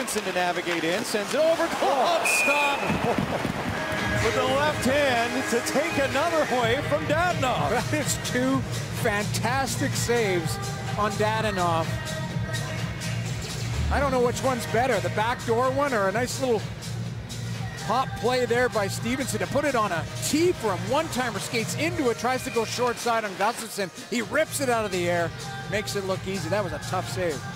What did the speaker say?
Stevenson to navigate in, sends it over, glove stop with the left hand to take another away from Dadonov. That is two fantastic saves on Dadonov. I don't know which one's better, the backdoor one or a nice little pop play there by Stevenson to put it on a tee for him. One-timer skates into it, tries to go short side on Gustavsson. He rips it out of the air, makes it look easy. That was a tough save.